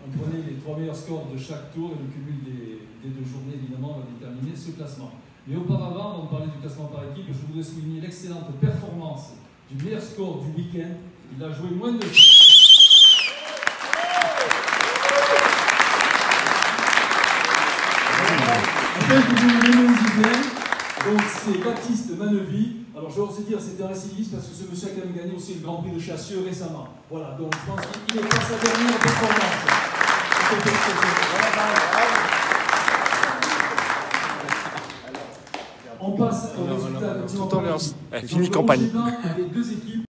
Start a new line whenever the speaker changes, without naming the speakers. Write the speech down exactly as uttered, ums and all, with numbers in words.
on prenait les trois meilleurs scores de chaque tour et le cumul des, des deux journées, évidemment, va déterminer ce classement. Mais auparavant, avant de parler du classement par équipe, je voudrais souligner l'excellente performance du meilleur score du week-end. Il a joué moins de tours. Après, je vous donner une idée. Donc, c'est Baptiste Manevy. Alors, je vais aussi dire, c'était un récidiviste parce que ce monsieur a quand même gagné aussi le Grand Prix de Chassieux récemment. Voilà, donc je pense qu'il est pas sa dernière performance. On passe au résultat de
Toute ambiance.
Thierry.
Fini de campagne.
Avec deux équipes.